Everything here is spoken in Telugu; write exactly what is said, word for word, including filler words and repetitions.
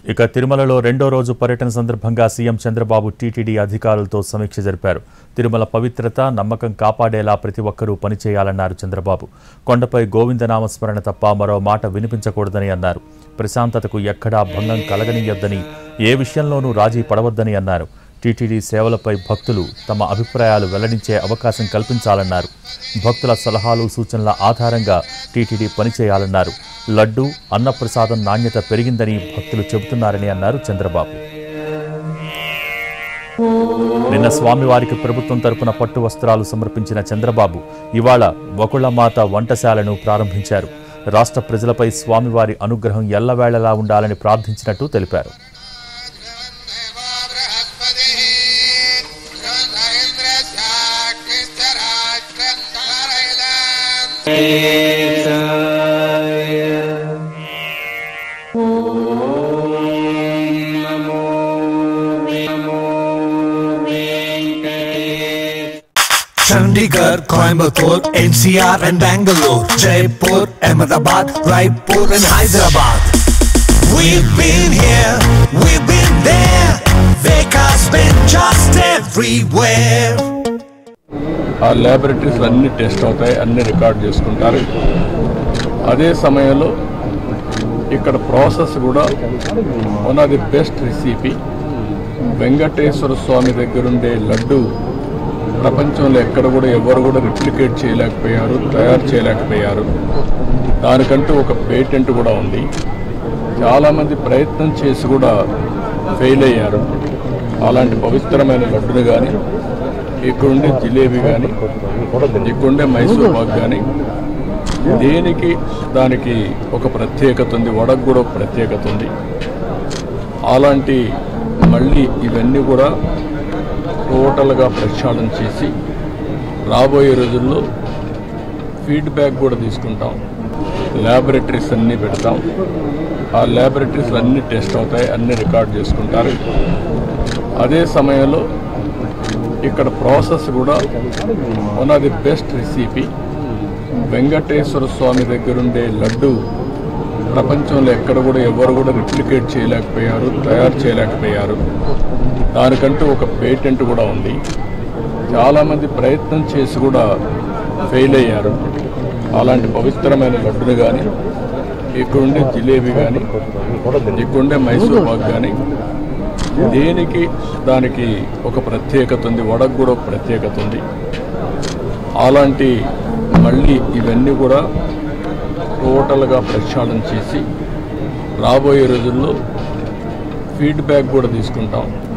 ఇక తిరుమలలో రెండో రోజు పర్యటన సందర్భంగా సీఎం చంద్రబాబు టీటీడీ అధికారులతో సమీక్ష జరిపారు. తిరుమల పవిత్రత, నమ్మకం కాపాడేలా ప్రతి ఒక్కరూ పనిచేయాలన్నారు చంద్రబాబు. కొండపై గోవిందనామస్మరణ తప్ప మరో మాట వినిపించకూడదని అన్నారు. ప్రశాంతతకు ఎక్కడా భంగం కలగనీయొద్దని, ఏ విషయంలోనూ రాజీ పడవద్దని అన్నారు. టీటీడీ సేవలపై భక్తులు తమ అభిప్రాయాలు వెల్లడించే అవకాశం కల్పించాలన్నారు. భక్తుల సలహాలు, సూచనల ఆధారంగా టీటీడీ పనిచేయాలన్నారు. లడ్డు, అన్నప్రసాదం నాణ్యత పెరిగిందని భక్తులు చెబుతున్నారని అన్నారు చంద్రబాబు. నిన్న స్వామివారికి ప్రభుత్వం తరపున పట్టు వస్త్రాలు సమర్పించిన చంద్రబాబు ఇవాళ వకుళమాత వంటశాలను ప్రారంభించారు. రాష్ట్ర ప్రజలపై స్వామివారి అనుగ్రహం ఎల్లవేళలా ఉండాలని ప్రార్థించినట్టు తెలిపారు. Chandigarh, Coimbatore, N C R and Bangalore, Jaipur, Ahmedabad, Raipur and Hyderabad. We've been here, we've been there, Veka's been just everywhere. ఆ ల్యాబొరేటరీస్ అన్ని టెస్ట్ అవుతాయి, అన్ని రికార్డ్ చేసుకుంటారు. అదే సమయంలో ఇక్కడ ప్రాసెస్ కూడా one of the best recipe. Venkateswara Swamy దగ్గరుండే లడ్డు ప్రపంచంలో ఎక్కడ కూడా ఎవరు కూడా రిప్లికేట్ చేయలేకపోయారు, తయారు చేయలేకపోయారు. దానికంటూ ఒక పేటెంట్ కూడా ఉంది. చాలామంది ప్రయత్నం చేసి కూడా ఫెయిల్ అయ్యారు. అలాంటి పవిత్రమైన లడ్డును కానీ, ఇక్కడుండే జిలేబీ కానీ, ఇక్కడుండే మైసూర్ పాక్ కానీ, దేనికి దానికి ఒక ప్రత్యేకత ఉంది. వడకు కూడా ఒక ప్రత్యేకత ఉంది. అలాంటి మళ్ళీ ఇవన్నీ కూడా టోటల్గా ప్రక్షాళన చేసి రాబోయే రోజుల్లో ఫీడ్బ్యాక్ కూడా తీసుకుంటాం. ల్యాబొరేటరీస్ అన్నీ పెడతాం. ఆ ల్యాబొరేటరీస్ అన్నీ టెస్ట్ అవుతాయి, అన్నీ రికార్డ్ చేసుకుంటారు. అదే సమయంలో ఇక్కడ ప్రాసెస్ కూడా one of the best recipe. Venkateswara Swamy దగ్గరుండే లడ్డు ప్రపంచంలో ఎక్కడ కూడా ఎవరు కూడా రిప్లికేట్ చేయలేకపోయారు, తయారు చేయలేకపోయారు. దానికంటూ ఒక పేటెంట్ కూడా ఉంది. చాలామంది ప్రయత్నం చేసి కూడా ఫెయిల్ అయ్యారు. అలాంటి పవిత్రమైన లడ్డును కానీ, ఇక్కడుండే జిలేబీ కానీ, ఇక్కడుండే మైసూర్ పాక్ కానీ, దేనికి దానికి ఒక ప్రత్యేకత ఉంది. వడకు కూడా ఒక ప్రత్యేకత ఉంది. అలాంటి మళ్ళీ ఇవన్నీ కూడా టోటల్గా ప్రక్షాళన చేసి రాబోయే రోజుల్లో ఫీడ్బ్యాక్ కూడా తీసుకుంటాం.